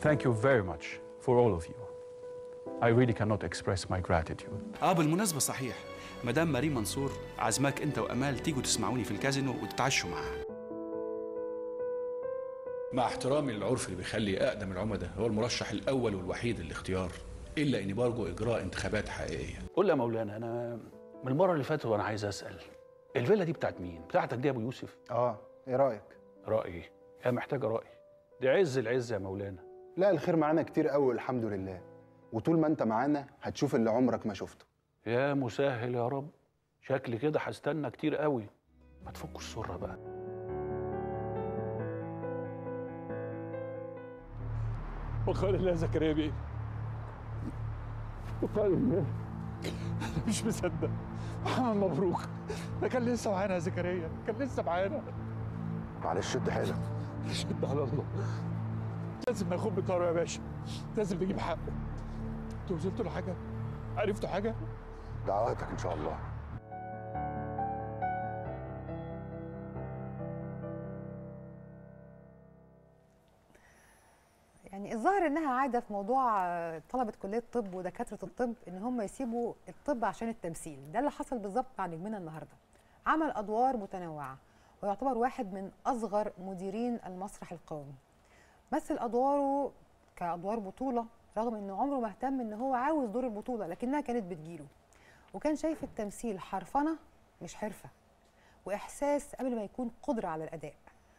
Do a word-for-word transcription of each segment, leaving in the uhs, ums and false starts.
thank you very much for all of you. I really cannot express my gratitude. اه بالمناسبة صحيح، مدام مريم منصور عزماك انت وامال تيجوا تسمعوني في الكازينو وتتعشوا معاها. مع احترامي للعرف اللي بيخلي اقدم العمداء هو المرشح الاول والوحيد للاختيار، الا اني برجو اجراء انتخابات حقيقيه. قول لي يا مولانا، انا من المره اللي فاتت وانا عايز اسال، الفيلا دي بتاعت مين؟ بتاعتك دي يا ابو يوسف؟ اه، ايه رايك؟ رايي؟ هي محتاجه راي؟ دي عز العز يا مولانا. لا، الخير معانا كتير قوي الحمد لله، وطول ما انت معانا هتشوف اللي عمرك ما شفته. يا مسهل يا رب، شكلي كده هستنى كتير قوي. ما تفكوا السره بقى. وقال الله زكريا بيه، وقال الله انا مش مصدق. محمد مبروك، ده كان لسه معانا يا زكريا، كان لسه معانا. معلش شد حيلك. شد على الله، لازم ناخد بطاره يا باشا، لازم نجيب حقه. انتوا وصلتوا لحاجه؟ عرفتوا حاجه؟ دعواتك ان شاء الله. يعني الظاهر انها عاده في موضوع طلبه كليه الطب ودكاتره الطب ان هم يسيبوا الطب عشان التمثيل. ده اللي حصل بالظبط مع نجمنا النهارده. عمل ادوار متنوعه ويعتبر واحد من اصغر مديرين المسرح القومي. مثل ادواره كادوار بطوله رغم انه عمره ما اهتم ان هو عاوز دور البطوله، لكنها كانت بتجيله. وكان شايف التمثيل حرفنه مش حرفه، واحساس قبل ما يكون قدره على الاداء.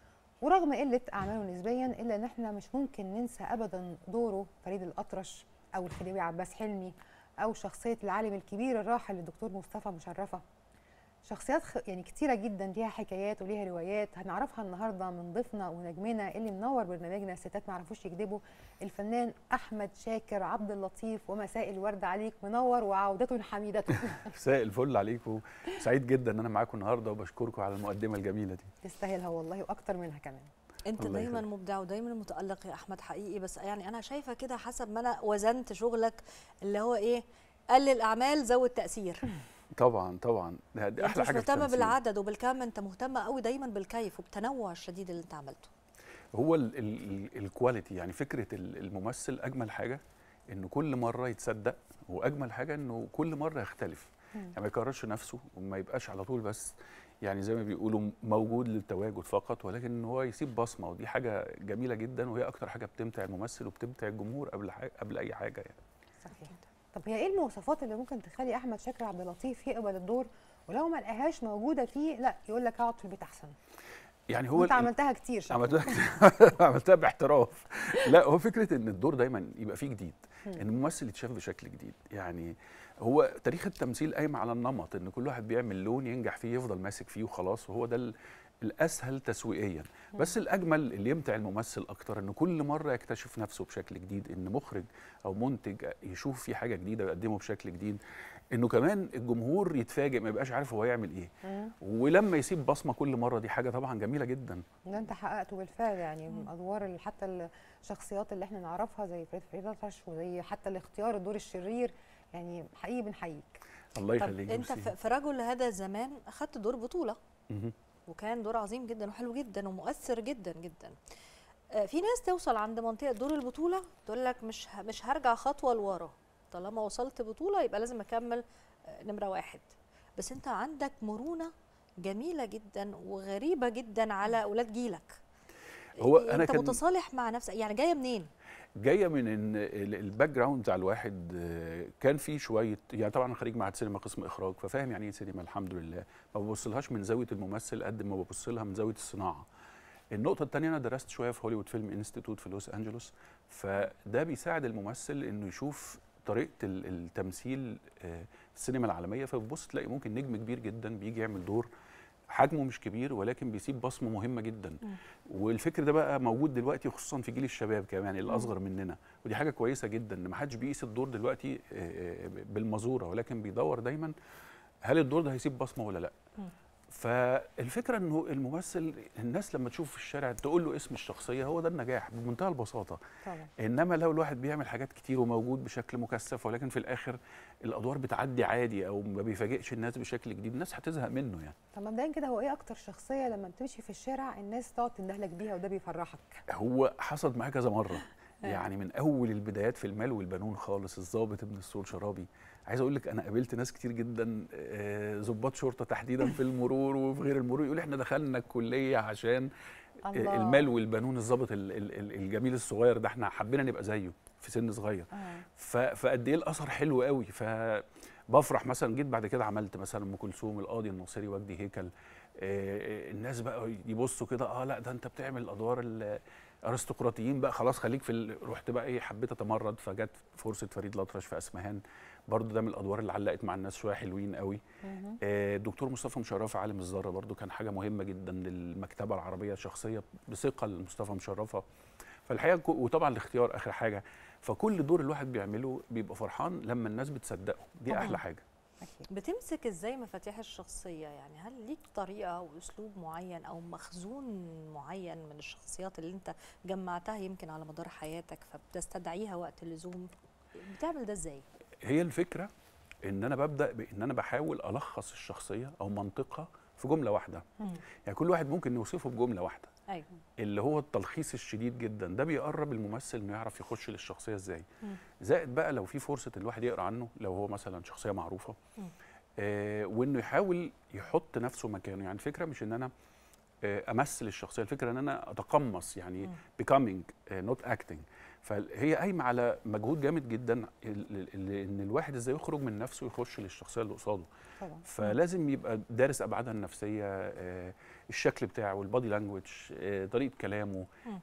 ورغم قله اعماله نسبيا الا ان احنا مش ممكن ننسى ابدا دوره فريد الاطرش او الخديوي عباس حلمي او شخصيه العالم الكبير الراحل الدكتور مصطفى مشرفه. شخصيات يعني كتيره جدا ليها حكايات وليها روايات هنعرفها النهارده من ضيفنا ونجمنا اللي منور برنامجنا الستات ما يعرفوش يكذبوا، الفنان احمد شاكر عبد اللطيف. ومساء الورد عليك، منور وعودته حميدته. مساء الفل عليكم، سعيد جدا ان انا معاكم النهارده وبشكركم على المقدمه الجميله دي. تستاهلها والله واكتر منها كمان. انت دايما مبدع ودايما متالق يا احمد حقيقي، بس يعني انا شايفه كده حسب ما انا وزنت شغلك اللي هو ايه، قلل اعمال زود تاثير. طبعا طبعا دي احلى حاجه. انت مش مهتم بالعدد وبالكم، انت مهتم قوي دايما بالكيف وبالتنوع الشديد اللي انت عملته. هو الكواليتي، يعني فكره الممثل اجمل حاجه انه كل مره يتصدق، واجمل حاجه انه كل مره يختلف، يعني ما يكررش نفسه وما يبقاش على طول بس يعني زي ما بيقولوا موجود للتواجد فقط، ولكن ان هو يسيب بصمه، ودي حاجه جميله جدا، وهي اكتر حاجه بتمتع الممثل وبتمتع الجمهور قبل حاجة قبل اي حاجه يعني. صحيح. طب هي ايه المواصفات اللي ممكن تخلي احمد شاكر عبد اللطيف يقبل الدور، ولو ما لقاهاش موجوده فيه لا يقول لك اقعد في البيت احسن؟ يعني هو انت عملتها كتير شكرا. عملتها عملتها باحتراف. لا، هو فكره ان الدور دايما يبقى فيه جديد، ان الممثل يتشاف بشكل جديد. يعني هو تاريخ التمثيل قايم على النمط، ان كل واحد بيعمل لون ينجح فيه يفضل ماسك فيه وخلاص، وهو ده الاسهل تسويقيا. بس الاجمل اللي يمتع الممثل اكتر ان كل مره يكتشف نفسه بشكل جديد، ان مخرج او منتج يشوف فيه حاجه جديده ويقدمه بشكل جديد، انه كمان الجمهور يتفاجئ ما يبقاش عارف هو يعمل ايه. مم. ولما يسيب بصمه كل مره دي حاجه طبعا جميله جدا. ده انت حققته بالفعل، يعني من ادوار حتى الشخصيات اللي احنا نعرفها زي فريد فريد الأطرش، وزي حتى الاختيار الدور الشرير، يعني حقيقي بنحييك. الله يخليك. انت في رجل هذا الزمان اخذت دور بطوله. مم. وكان دور عظيم جدا وحلو جدا ومؤثر جدا جدا. في ناس توصل عند منطقه دور البطوله تقول لك مش مش هرجع خطوه لورا، طالما وصلت بطوله يبقى لازم اكمل نمره واحد. بس انت عندك مرونه جميله جدا وغريبه جدا على اولاد جيلك. هو انت انا كان متصالح مع نفسك، يعني جايه منين؟ جايه من ان الباك جراوند بتاع الواحد كان فيه شويه، يعني طبعا انا خريج معهد سينما قسم اخراج، ففاهم يعني ايه سينما الحمد لله. ما ببصلهاش من زاويه الممثل قد ما ببص لها من زاويه الصناعه. النقطه الثانيه، انا درست شويه في هوليوود فيلم انستيتوت في لوس انجلوس، فده بيساعد الممثل انه يشوف طريقه التمثيل في السينما العالميه، فبتبص تلاقي ممكن نجم كبير جدا بيجي يعمل دور حجمه مش كبير ولكن بيسيب بصمه مهمه جدا. م. والفكر ده بقى موجود دلوقتي خصوصا في جيل الشباب كمان اللي اصغر مننا، ودي حاجه كويسه جدا ان ما حدش بيقيس الدور دلوقتي بالمزوره، ولكن بيدور دايما هل الدور ده هيسيب بصمه ولا لا. م. فالفكره انه الممثل الناس لما تشوف في الشارع تقول له اسم الشخصيه، هو ده النجاح بمنتهى البساطه. طبعا. انما لو الواحد بيعمل حاجات كتير وموجود بشكل مكثف ولكن في الاخر الادوار بتعدي عادي او ما بيفاجئش الناس بشكل جديد، الناس هتزهق منه يعني. طب مبدئيا كده، هو ايه اكتر شخصيه لما بتمشي في الشارع الناس تقعد تندهلك بيها وده بيفرحك؟ هو حصل معايا كذا مره، يعني من اول البدايات في المال والبنون خالص، الضابط ابن السول شرابي. عايز اقول لك انا قابلت ناس كتير جدا ضباط شرطه تحديدا في المرور وفي غير المرور يقول احنا دخلنا الكليه عشان الله. المال والبنون، الضابط الجميل الصغير ده احنا حبينا نبقى زيه في سن صغير. آه. فقد ايه الاثر حلو قوي. فبفرح مثلا جيت بعد كده عملت مثلا ام كلثوم، القاضي الناصري، وجدي هيكل. آه الناس بقى يبصوا كده، اه لا ده انت بتعمل ادوار الارستقراطيين بقى، خلاص خليك في ال... رحت بقى ايه حبيت اتمرد، فجت فرصه فريد الأطرش في اسمهان، برضو ده من الادوار اللي علقت مع الناس شويه حلوين قوي. الدكتور مصطفى مشرفه عالم الذره برضو كان حاجه مهمه جدا للمكتبه العربيه الشخصيه بثقه لمصطفى مشرفه. فالحقيقه وطبعا الاختيار اخر حاجه، فكل دور الواحد بيعمله بيبقى فرحان لما الناس بتصدقه، دي طبعا احلى حاجه. أكيد. بتمسك ازاي مفاتيح الشخصيه؟ يعني هل ليك طريقه او اسلوب معين او مخزون معين من الشخصيات اللي انت جمعتها يمكن على مدار حياتك فبتستدعيها وقت اللزوم؟ بتعمل ده ازاي؟ هي الفكره ان انا ببدا بان انا بحاول الخص الشخصيه او منطقها في جمله واحده. مم. يعني كل واحد ممكن نوصفه بجمله واحده. ايوه. اللي هو التلخيص الشديد جدا ده بيقرب الممثل انه يعرف يخش للشخصيه ازاي. مم. زائد بقى لو في فرصه الواحد يقرا عنه، لو هو مثلا شخصيه معروفه، آه وانه يحاول يحط نفسه مكانه. يعني الفكره مش ان انا آه امثل الشخصيه، الفكره ان انا اتقمص، يعني becoming نوت uh, acting. فهي قايمه على مجهود جامد جدا ان الواحد ازاي يخرج من نفسه ويخش للشخصيه اللي قصاده. طبعا. فلازم يبقى دارس ابعادها النفسيه، آه الشكل بتاعه، البادي لانجوج، آه طريقه كلامه،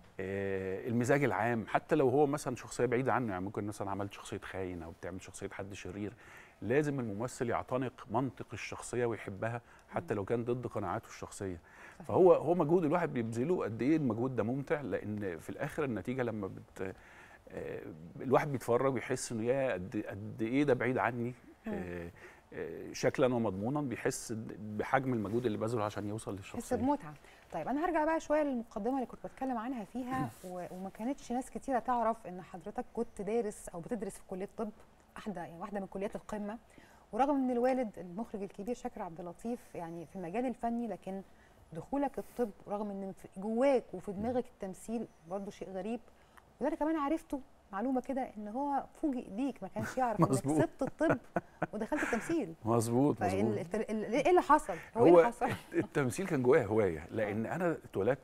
آه المزاج العام. حتى لو هو مثلا شخصيه بعيده عنه، يعني ممكن مثلا عملت شخصيه خاين او بتعمل شخصيه حد شرير، لازم الممثل يعتنق منطق الشخصيه ويحبها حتى لو كان ضد قناعاته الشخصيه. فهو هو مجهود الواحد بيبذله. قد ايه المجهود ده ممتع، لان في الاخر النتيجه لما بت آه الواحد بيتفرج ويحس انه يا قد قد ايه ده بعيد عني آه آه شكلا ومضمونا، بيحس بحجم المجهود اللي بذله عشان يوصل للشخصيه. يحس بمتعه. طيب انا هرجع بقى شويه للمقدمه اللي كنت بتكلم عنها فيها وما كانتش ناس كتيره تعرف ان حضرتك كنت دارس او بتدرس في كليه طب، واحده يعني واحده من كليات القمه، ورغم ان الوالد المخرج الكبير شاكر عبد اللطيف يعني في المجال الفني، لكن دخولك الطب رغم ان جواك وفي دماغك التمثيل برضه شيء غريب. وده انا كمان عرفته معلومه كده ان هو فوجئ بيك، ما كانش يعرف انك سبت الطب ودخلت التمثيل. مظبوط مظبوط. ايه اللي حصل؟ هو, هو اللي حصل؟ التمثيل كان جوايا هوايه، لان انا اتولدت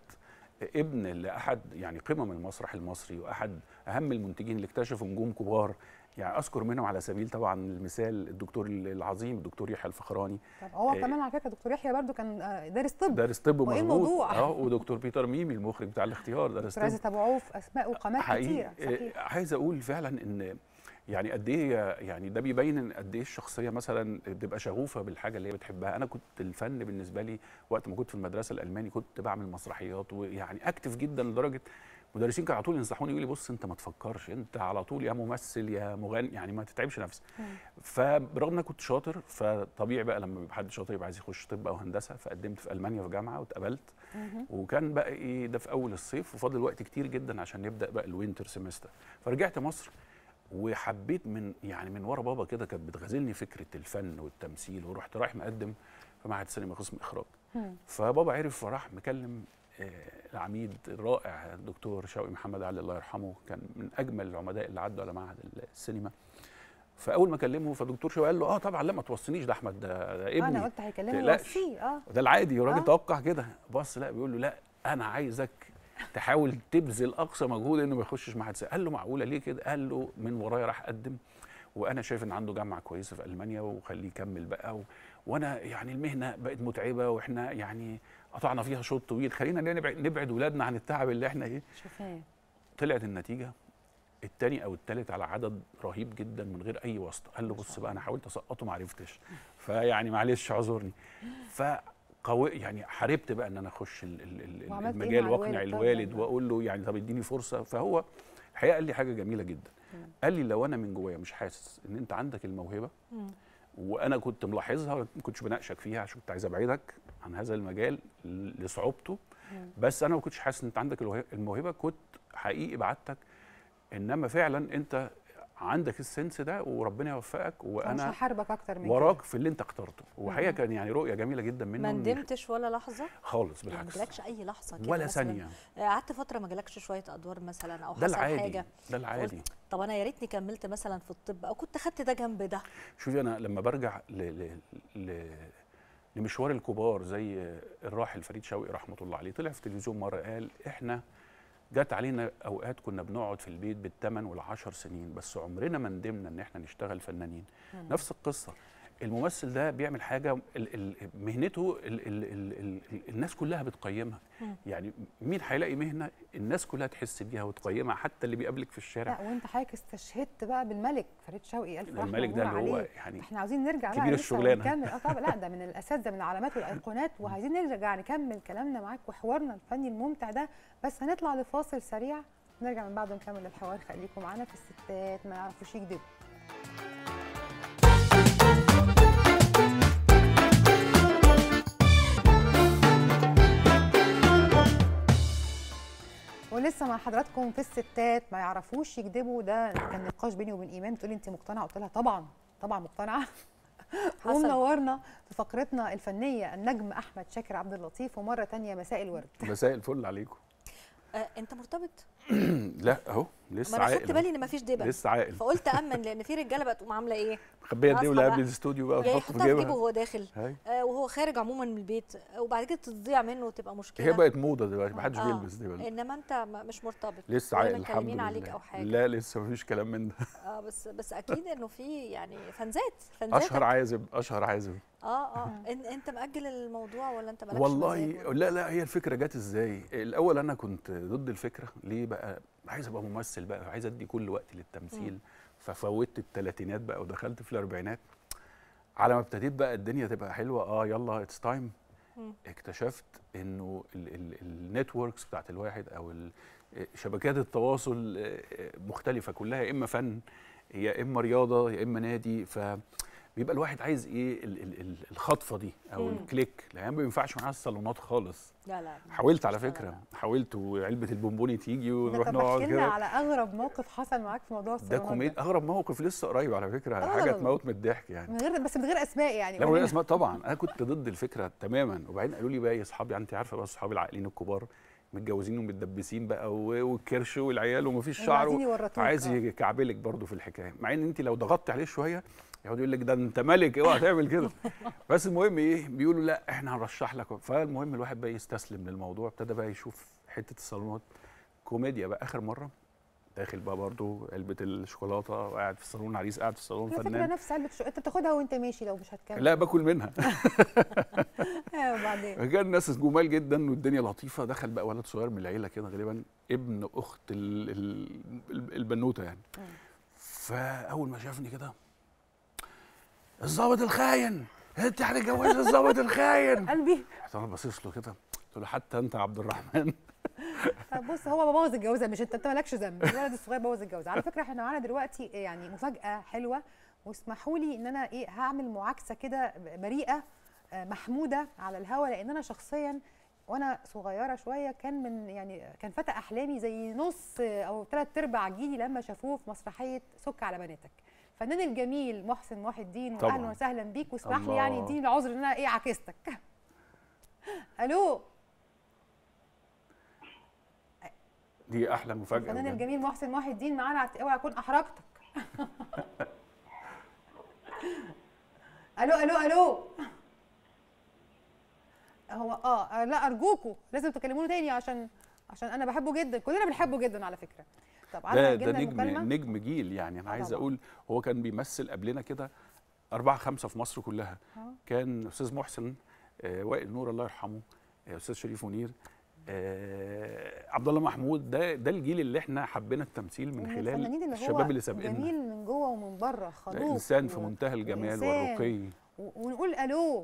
ابن لاحد يعني قمم المسرح المصري واحد اهم المنتجين اللي اكتشفوا نجوم كبار. يعني اذكر منهم على سبيل طبعا المثال الدكتور العظيم الدكتور يحيى الفخراني. طب هو آه كمان على فكره دكتور يحيى برضو كان دارس طب دارس طب وايه الموضوع؟ اه ودكتور بيتر ميمي المخرج بتاع الاختيار دارس طب. دكتور ابو عوف، اسماء وقامات كتيره. صحيح. عايز اقول فعلا ان يعني قد ايه، يعني ده بيبين قد ايه الشخصيه مثلا بتبقى شغوفه بالحاجه اللي هي بتحبها. انا كنت الفن بالنسبه لي وقت ما كنت في المدرسه الالماني كنت بعمل مسرحيات، ويعني اكتف جدا لدرجه مدرسين كانوا على طول ينصحوني يقولوا لي بص انت ما تفكرش، انت على طول يا ممثل يا مغني، يعني ما تتعبش نفسك. فبرغم ان انا كنت شاطر، فطبيعي بقى لما بيبقى حد شاطر يبقى عايز يخش طب او هندسه، فقدمت في المانيا في جامعه واتقبلت. وكان بقى ايه ده في اول الصيف، وفاضل وقت كتير جدا عشان نبدا بقى الوينتر سيمستر. فرجعت مصر وحبيت من يعني من ورا بابا كده، كانت بتغازلني فكره الفن والتمثيل، ورحت رايح مقدم في معهد سينما قسم اخراج. فبابا عرف فراح مكلم العميد الرائع الدكتور شوقي محمد علي الله يرحمه، كان من اجمل العمداء اللي عدوا على معهد السينما. فاول ما كلمه فالدكتور شوقي قال له اه طبعا لا ما توصينيش ده احمد، ده, ده ابني. انا قلت هيكلمني وصيه اه ده العادي، والراجل آه. توقع كده. بص لا بيقول له لا انا عايزك تحاول تبذل اقصى مجهود انه ما يخشش معهد سينما. قال له معقوله ليه كده؟ قال له من ورايا راح اقدم، وانا شايف ان عنده جامعه كويسه في المانيا وخليه يكمل بقى، و... وانا يعني المهنه بقت متعبه واحنا يعني قطعنا فيها شوط طويل، خلينا نبعد نبعد ولادنا عن التعب اللي احنا ايه. شوفيه طلعت النتيجه الثاني او الثالث على عدد رهيب جدا من غير اي واسطه. قال له بص بقى انا حاولت اسقطه ما عرفتش، فيعني معلش اعذرني. فقوي يعني حاربت بقى ان انا اخش المجال واقنع الوالد واقول له يعني طب اديني فرصه. فهو الحقيقه قال لي حاجه جميله جدا، قال لي لو انا من جوايا مش حاسس ان انت عندك الموهبه، وانا كنت ملاحظها ما كنتش بناقشك فيها عشان كنت عايز ابعدك عن هذا المجال لصعوبته، بس انا ما كنتش حاسس ان انت عندك الموهبه، كنت حقيقي بعتك. انما فعلا انت عندك السنس ده وربنا يوفقك، مش وانا هحاربك اكتر من وراك كده. في اللي انت اخترته. وحقيقه كان يعني رؤيه جميله جدا منه. ما ندمتش ولا لحظه خالص، يعني؟ ما بالعكس جالكش اي لحظه كده ولا مثلاً؟ ثانيه. قعدت فتره ما جالكش شويه ادوار مثلا او ده حصل العادي، حاجه ده العادي. قلت طب انا يا ريتني كملت مثلا في الطب او كنت خدت ده جنب ده؟ شوفي انا لما برجع ل... ل... ل... لمشوار الكبار زي الراحل فريد شوقي رحمه الله عليه، طلع في التلفزيون مره قال احنا جت علينا اوقات كنا بنقعد في البيت بالثمان والعشر سنين بس عمرنا ما ندمنا ان احنا نشتغل فنانين. مم. نفس القصه، الممثل ده بيعمل حاجه ال ال مهنته ال ال ال ال الناس كلها بتقيمها. مم. يعني مين هيلاقي مهنه الناس كلها تحس بيها وتقيمها، حتى اللي بيقابلك في الشارع. لا وانت حضرتك استشهدت بقى بالملك فريد شوقي، الف رحمه الملك ده اللي هو عليه. يعني احنا عاوزين نرجع كبير بقى الشغلانه نكمل. اه طبعا لا ده من الاساتذه من العلامات والايقونات، وعايزين نرجع نكمل كلامنا معاك وحوارنا الفني الممتع ده، بس هنطلع لفاصل سريع نرجع من بعده نكمل الحوار. خليكم معانا في الستات ما يعرفوش يكذبوا. ولسه مع حضراتكم في الستات ما يعرفوش يكذبوا. ده كان نقاش بيني وبين ايمان، بتقولي انت مقتنعه؟ قلت لها طبعا طبعا مقتنعه. ومنورنا في فقرتنا الفنيه النجم احمد شاكر عبد اللطيف. ومره ثانيه مساء الورد. مساء الفل عليكم. آه، انت مرتبط؟ لا اهو لسه ما عاقل. انا خدت بالي ان مفيش دبل، لسه عاقل. فقلت امن لان في رجاله بقى تقوم عامله ايه؟ مخبيه ناصحة الدبله بقى. قبل الاستوديو بقى يعني وتحط في يحطها في جيبه جيبها. وهو داخل هاي. آه وهو خارج عموما من البيت، آه وبعد كده تضيع منه وتبقى مشكله. هي بقت موضه دلوقتي، ما حدش آه. بيلبس دبل. انما انت ما- مش مرتبط لسه ولا عاقل الحمد متكلمين لله. عليك او حاجه؟ لا لسه مفيش كلام من ده. اه بس بس اكيد انه في يعني فنزات فنزات اشهر عازب اشهر عازب. اه اه إن انت مأجل الموضوع ولا انت مالكش والله مزاج ولا؟ لا لا هي الفكره جت ازاي؟ الاول انا كنت ضد الفكره. ليه بقى؟ عايز ابقى ممثل بقى، عايز ادي كل وقت للتمثيل. ففوتت الثلاثينات بقى ودخلت في الاربعينات. على ما ابتديت بقى الدنيا تبقى حلوه، اه يلا اتس تايم، اكتشفت انه النتوركس بتاعت الواحد او شبكات التواصل مختلفه كلها، يا اما فن يا اما رياضه يا اما نادي. ف بيبقى الواحد عايز ايه ال ال ال الخطفه دي او مم. الكليك. لان ما ينفعش معاها الصالونات خالص. لا لا حاولت على فكره، حاولت وعلبه البونبوني تيجي ونروح نقعد كده. على اغرب موقف حصل معاك في موضوع الصالونات ده كوميد. اغرب موقف لسه قريب على فكره، حاجه تموت من الضحك يعني. من غير بس من غير اسماء يعني. لا من غير اسماء طبعا. انا كنت ضد الفكره تماما. وبعدين قالوا لي بقى يا اصحابي، انت عارفه بقى اصحابي العاقلين الكبار متجوزين ومتدبسين بقى والكرش والعيال ومفيش شعر، عايز يكعبلك برضه في الحكايه. مع ان انت لو ضغطت عليه شويه يقعد يقول لك ده انت ملك، اوعى تعمل كده. بس المهم ايه، بيقولوا لا احنا هنرشح لك. فالمهم الواحد بقى يستسلم للموضوع، ابتدى بقى يشوف حته الصالونات كوميديا بقى. اخر مره داخل بقى برضه علبه الشوكولاته وقاعد في الصالون، عريس قاعد في الصالون فنان. الفكره نفس علبه شو... انت بتاخدها وانت ماشي لو مش هتكمل. لا باكل منها. وبعدين كان الناس جمال جدا والدنيا لطيفه. دخل بقى ولد صغير من العيله كده، غالبا ابن اخت ال ال البنوته يعني. م. فاول ما شافني كده، الظابط الخاين، انت هتتجوزي الظابط الخاين. قلبي انا باصص له كده، قلت له حتى انت يا عبد الرحمن. طب بص، هو بوظ الجوازه مش انت، انت مالكش ذنب. الولد الصغير بوظ الجوازه. على فكره احنا معانا دلوقتي يعني مفاجاه حلوه، واسمحوا لي ان انا ايه هعمل معاكسه كده بريئه محموده على الهوا، لان انا شخصيا وانا صغيره شويه كان من يعني كان فتى احلامي زي نص او ثلاث ارباع جيلي لما شافوه في مسرحيه سك على بناتك. الفنان الجميل محسن محي الدين، واهلا وسهلا بيك. واسمح لي يعني اديني العذر ان انا ايه عكستك. الو، دي احلى مفاجاه. الفنان الجميل محسن محي الدين معانا، اوعى اكون احرجتك. الو الو الو. هو اه لا ارجوكوا لازم تكلموني تاني عشان عشان انا بحبه جدا، كلنا بنحبه جدا على فكره. طب ده ده نجم نجم جيل يعني. انا عايز اقول هو كان بيمثل قبلنا كده أربعة خمسة في مصر كلها. أوه. كان أستاذ محسن، آه وائل نور الله يرحمه، آه أستاذ شريف منير، آه عبد الله محمود. ده ده الجيل اللي احنا حبينا التمثيل من خلال الشباب اللي سابقنا. جميل من جوه ومن بره، خلوق انسان في منتهى الجمال والرقي. ونقول الو.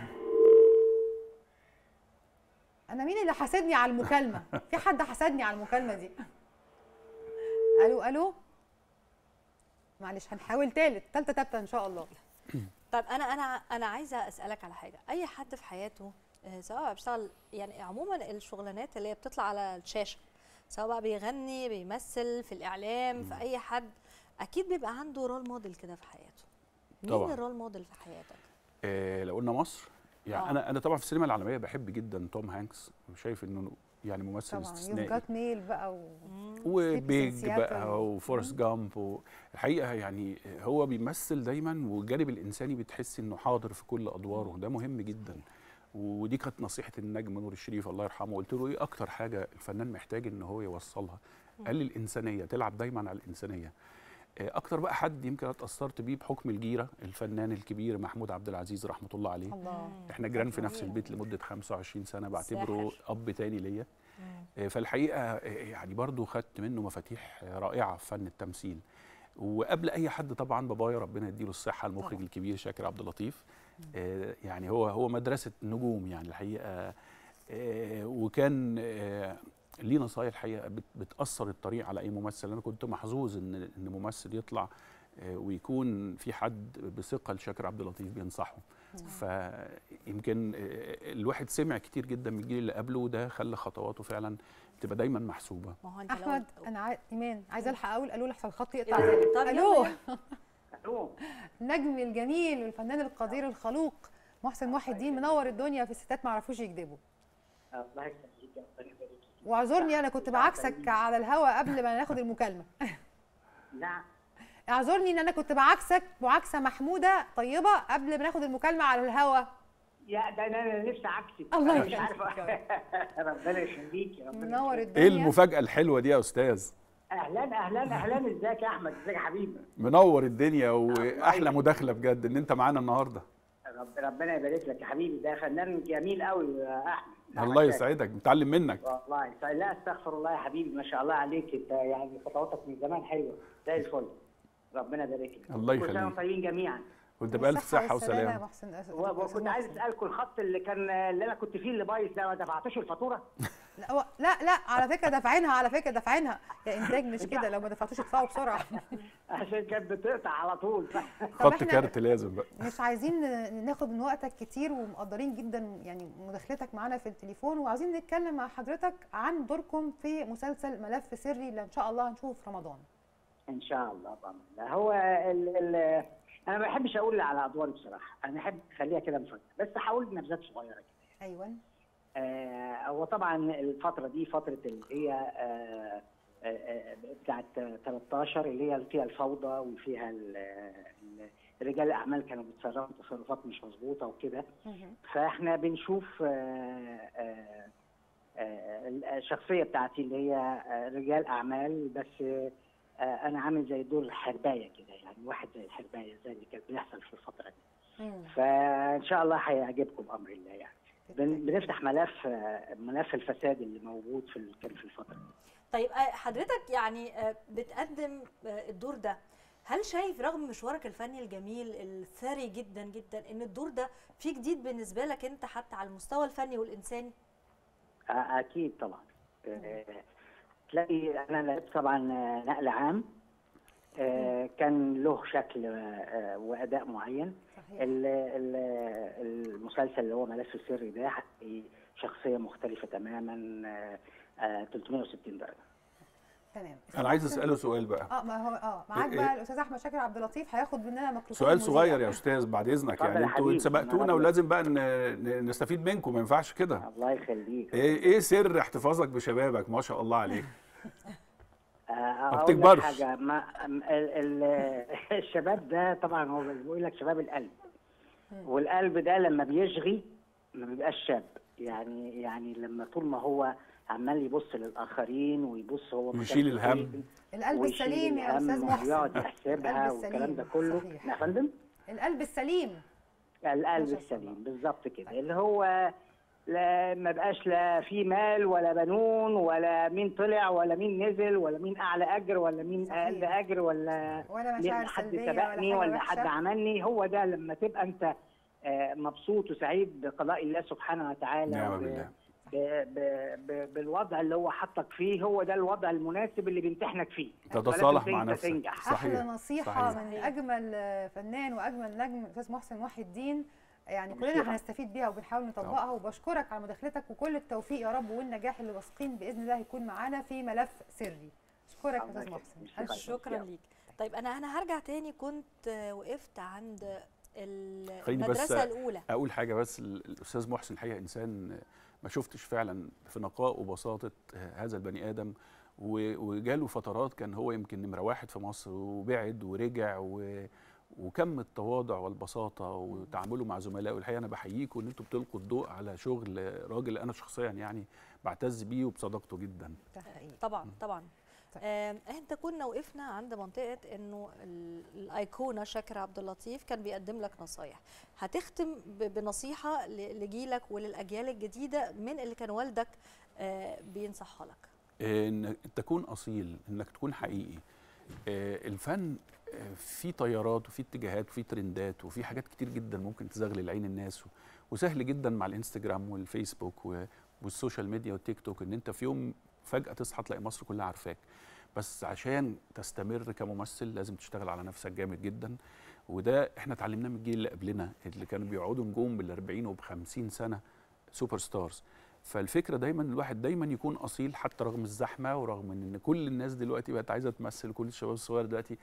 انا مين اللي حاسدني على المكالمه؟ في حد حاسدني على المكالمه دي؟ الو الو. معلش هنحاول تالت تالتة تالتة ان شاء الله. طيب انا انا انا عايزه اسالك على حاجه. اي حد في حياته سواء بيشتغل يعني عموما الشغلانات اللي هي بتطلع على الشاشه، سواء بقى بيغني بيمثل في الاعلام في اي حد، اكيد بيبقى عنده رول موديل كده في حياته. مين طبعاً. الرول موديل في حياتك؟ آه لو قلنا مصر يعني آه. انا انا طبعا في السينما العالميه بحب جدا توم هانكس، وشايف انه يعني ممثل طبعا يوم استثنائي. جات ميل بقى و... وبيج Sleepless in بقى Seattle. وفورست جامب. الحقيقه يعني هو بيمثل دايما، والجانب الانساني بتحس انه حاضر في كل ادواره، ده مهم جدا. ودي كانت نصيحه النجم نور الشريف الله يرحمه، قلت له ايه اكتر حاجه الفنان محتاج ان هو يوصلها؟ قال لي الانسانيه، تلعب دايما على الانسانيه. اكتر بقى حد يمكن انا اتاثرت بيه بحكم الجيره الفنان الكبير محمود عبد العزيز رحمه الله عليه. الله. احنا جيران في نفس البيت لمده خمسة وعشرين سنه، بعتبره ساحر. اب تاني ليا. فالحقيقه يعني برضو خدت منه مفاتيح رائعه في فن التمثيل. وقبل اي حد طبعا بابايا ربنا يديله الصحه المخرج طبعا. الكبير شاكر عبد اللطيف. آه يعني هو هو مدرسه نجوم يعني الحقيقه. آه وكان آه ليه نصايح الحقيقه بت بتاثر الطريق على اي ممثل. انا كنت محظوظ ان ان ممثل يطلع آه ويكون في حد بثقه لشاكر عبد اللطيف بينصحه. فيمكن الواحد سمع كتير جدا من الجيل اللي قبله، وده خلى خطواته فعلا تبقى دايما محسوبه. ما هو انت لو- احمد انا عاي... ايمان عايزه الحق اقول الو لحسن الخط يقطع طب تاني. يلا الو يلا. الو النجم الجميل والفنان القدير الخلوق محسن محي الدين منور الدنيا في الستات ما يعرفوش يكذبوا. الله يخليك يا ربنا يبارك فيك. واعذرني انا كنت بعكسك على الهوا قبل ما ناخد المكالمه. نعم اعذرني ان انا كنت بعكسك معاكسه محموده طيبه قبل ما ناخد المكالمه على الهوا. يا ده انا نفسي عكسك. الله أنا مش يخليك عارفه. ربنا يخليك يا ربنا منور يخليك. الدنيا. ايه المفاجاه الحلوه دي يا استاذ؟ اهلا اهلا اهلا ازيك يا احمد؟ ازيك يا حبيبي؟ منور الدنيا، واحلى مداخله بجد ان انت معانا النهارده. رب ربنا يبارك لك يا حبيبي، ده فنان جميل قوي يا احمد. الله يسعدك، متعلم منك. والله يسعد- لا استغفر الله يا حبيبي، ما شاء الله عليك، انت يعني خطواتك من زمان حلوه زي الفل. ربنا يبارك لك. الله كل سنه يخليك. وانتم طيبين جميعا. وانت بألف صحه والسلامة يا وسلامه. محسن. و- وكنت عايز اسالكم الخط اللي كان اللي انا كنت فيه اللي بايظ ده، ما دفعتوش الفاتوره؟ لا هو- لا لا على فكره دافعينها، على فكره دافعينها يا انتاج، مش كده لو ما دفعتوش ادفعوا بسرعه. عشان كانت بتقطع على طول. خط إحنا كارت لازم بقى. مش عايزين ناخد من وقتك كتير، ومقدرين جدا يعني مداخلتك معانا في التليفون، وعايزين نتكلم مع حضرتك عن دوركم في مسلسل ملف سري اللي ان شاء الله هنشوفه في رمضان. ان شاء الله بامر الله. هو ال ال انا ما بحبش اقول على ادواري بصراحه، انا احب اخليها كده مفاجاه، بس هقول نبذات صغيره كده. ايوه. آه هو طبعا الفتره دي فتره اللي هي آه آه بتاعت تلتاشر اللي هي فيها الفوضى وفيها ال- ال- رجال الاعمال كانوا بيتصرفوا تصرفات مش مظبوطه وكده. فاحنا بنشوف آه آه آه الشخصيه بتاعتي اللي هي آه رجال اعمال، بس آه انا عامل زي دور حربايه كده، يعني واحد زي الحربايه زي اللي كان بيحصل في الفتره دي. مم. فان شاء الله هيعجبكم بامر الله. يعني بن- بنفتح ملف آه، ملف الفساد اللي موجود في ال- كان في الفتره دي. طيب آه، حضرتك يعني آه، بتقدم آه، الدور ده، هل شايف رغم مشوارك الفني الجميل الثري جدا جدا ان الدور ده فيه جديد بالنسبه لك انت حتى على المستوى الفني والانساني؟ آه، اكيد طبعا. آه، تلاقي انا لعبت طبعا آه، نقل عام، آه، كان له شكل آه، واداء معين. صحيح. ال- ال- المسلسل اللي هو ملف السري ده هتلاقي شخصيه مختلفه تماما آه، آه، ثلاثمائة وستين درجه. تمام. انا عايز اساله سؤال بقى. اه ما هو اه معاك إيه- بقى الاستاذ احمد شاكر عبد اللطيف هياخد مننا ميكروفون سؤال المذيع. صغير يا استاذ بعد اذنك، اتفضل يعني يا انتوا حبيبي. سبقتونا أنا ولازم بقى ن- ن- نستفيد منكم، ما ينفعش كده. الله يخليك. ايه ايه سر احتفاظك بشبابك ما شاء الله عليك؟ ما بتكبرش. حاجه ما ال ال الشباب ده طبعا هو بيقول لك شباب القلب، والقلب ده لما بيشغي ما بيبقاش شاب. يعني يعني لما طول ما هو عمال يبص للاخرين ويبص هو ويشيل مكانه الهم. فين، القلب ويشيل السليم يا الهم استاذ محسن. ويقعد يحسبها القلب والكلام ده السليم. كله. صحيح. يا فندم القلب السليم. القلب ما شاء الله. السليم بالظبط كده، اللي هو لا ما بقاش لا في مال ولا بنون ولا مين طلع ولا مين نزل ولا مين اعلى اجر ولا مين صحيح. اقل اجر ولا ولا مين مشاعر حد سلبيه سبقني ولا ولا حاجه حد وحشه. عملني. هو ده لما تبقى انت آه، مبسوط وسعيد بقضاء الله سبحانه وتعالى نعم ب- بالله. ب- ب- ب- بالوضع اللي هو حطك فيه، هو ده الوضع المناسب اللي بيمتحنك فيه. تتصالح ولكن مع انت نفسك. تنجح. صحيح. احلى نصيحه صحيح. من اجمل فنان واجمل نجم الاستاذ محسن محي الدين، يعني نصيحة. كلنا هنستفيد بيها وبنحاول نطبقها. وبشكرك على مداخلتك وكل التوفيق يا رب والنجاح اللي واثقين باذن الله هيكون معانا في ملف سري. اشكرك يا الله استاذ يخليك. محسن. ميرسي. ألف شكرا ليك. طيب انا انا هرجع تاني، كنت وقفت عند خليني بس المدرسه الاولى. اقول حاجه بس، الاستاذ محسن الحقيقه انسان ما شفتش فعلا في نقاء وبساطه هذا البني ادم، وجاله فترات كان هو يمكن نمره واحد في مصر وبعد ورجع، و وكم التواضع والبساطه وتعامله مع زملائه. الحقيقه انا بحييكم ان انتم بتلقوا الضوء على شغل راجل انا شخصيا يعني بعتز بيه وبصداقته جدا. طبعا طبعا. آه، انت كنا وقفنا عند منطقه انه الايقونه شاكر عبد اللطيف كان بيقدم لك نصايح، هتختم بنصيحه لجيلك وللاجيال الجديده من اللي كان والدك آه بينصحها لك. انك تكون اصيل، انك تكون حقيقي. آه الفن في تيارات وفي اتجاهات وفي ترندات وفي حاجات كتير جدا ممكن تزغلل عين الناس، وسهل جدا مع الانستجرام والفيسبوك والسوشيال ميديا والتيك توك ان انت في يوم فجأة تصحى تلاقي مصر كلها عارفاك. بس عشان تستمر كممثل لازم تشتغل على نفسك جامد جدا، وده احنا اتعلمناه من الجيل اللي قبلنا اللي كانوا بيقعدوا نجوم بالأربعين وبخمسين سنة سوبر ستارز. فالفكرة دايما الواحد دايما يكون أصيل حتى رغم الزحمة، ورغم ان كل الناس دلوقتي بقت عايزة تمثل، كل الشباب الصغير دلوقتي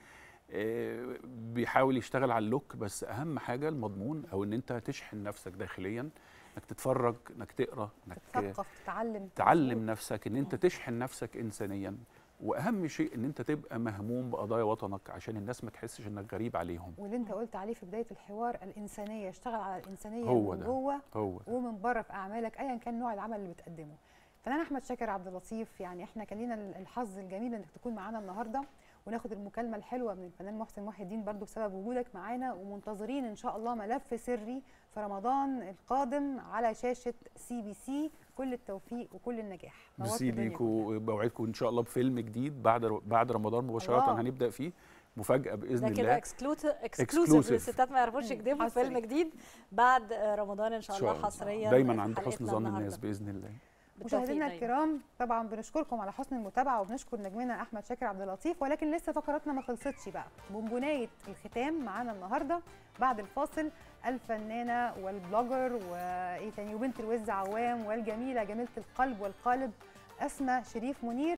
بيحاول يشتغل على اللوك. بس اهم حاجه المضمون، او ان انت تشحن نفسك داخليا، انك تتفرج، انك تقرا، انك تتثقف، تتعلم تعلم نفسك، ان انت تشحن نفسك انسانيا. واهم شيء ان انت تبقى مهموم بقضايا وطنك عشان الناس ما تحسش انك غريب عليهم. واللي انت قلت عليه في بدايه الحوار، الانسانيه، اشتغل على الانسانيه هو من ده. جوه هو ده. ومن بره في اعمالك ايا كان نوع العمل اللي بتقدمه. فنان احمد شاكر عبد اللطيف، يعني احنا كان لينا الحظ الجميل انك تكون معانا النهارده، وناخد المكالمه الحلوه من الفنان محسن محي الدين برضو بسبب وجودك معانا، ومنتظرين ان شاء الله ملف سري في رمضان القادم على شاشه سي بي سي. كل التوفيق وكل النجاح. ميرسي ليكم، وبوعدكم ان شاء الله بفيلم جديد بعد بعد رمضان مباشره الله. هنبدا فيه مفاجاه باذن الله. ده كده اكسكلوسيف للستات ما يعرفوش يكذبوا، فيلم جديد بعد رمضان ان شاء الله حصريا. دايما عند حسن ظن الناس باذن الله. مشاهدينا الكرام، طبعا بنشكركم على حسن المتابعه، وبنشكر نجمنا احمد شاكر عبد اللطيف، ولكن لسه فقراتنا ما خلصتش بقى. بونبونايه الختام معانا النهارده بعد الفاصل الفنانه والبلوجر وايه تاني وبنت الوز عوام والجميله جميله القلب والقالب اسماء شريف منير.